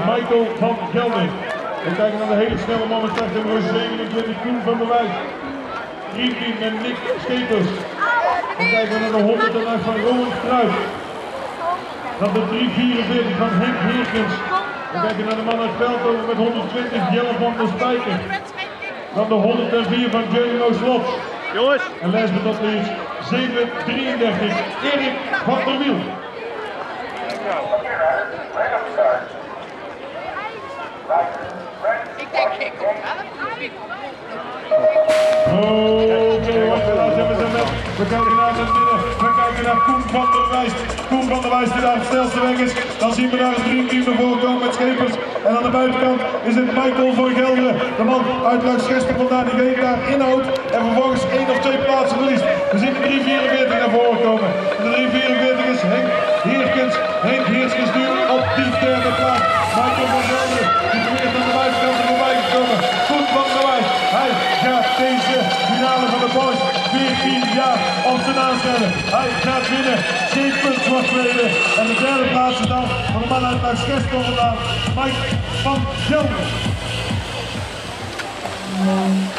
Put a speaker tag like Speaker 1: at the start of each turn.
Speaker 1: Michael van Gelder. We kijken naar de hele snelle man met start nummer 27, Koen van der Wijk. Vriendin met Nick Schepers. We kijken naar de 108 van Roland Kruijf. Dan de 344 van Henk Heerkens. We kijken naar de man uit Veldhoven met 120, Jelle van der Spijker. Dan de 104 van Jeremy Slot.
Speaker 2: Jongens.
Speaker 1: En last but not least 733, Erik van der Wiel.
Speaker 3: Ik denk ik.
Speaker 1: We kijken naar het midden, we kijken naar Koen van der Wijs. Koen van der Wijs die daar het snelste weg is. Dan zien we daar een dreamteam naar voren komen met Schepers. En aan de buitenkant is het Michael van Gelderen. De man uit Luikschespen vandaan die weet daar inhoudt. En vervolgens 1 of 2 plaatsen verliest. We zien de 344 naar voren komen. En de 344 is Henk Heerkens. Henk Heerkens nu op die derde plaats. Michael van Gelderen die probeert aan de buitenkant er voorbij gekomen. Koen van der Wijs. Hij gaat deze finale van de boys 14 jaar op zijn naam stellen. Hij gaat winnen. Schepers wordt tweede. En de derde plaats is dan van de man uit Luikschespen vandaan, Mike van Gelderen.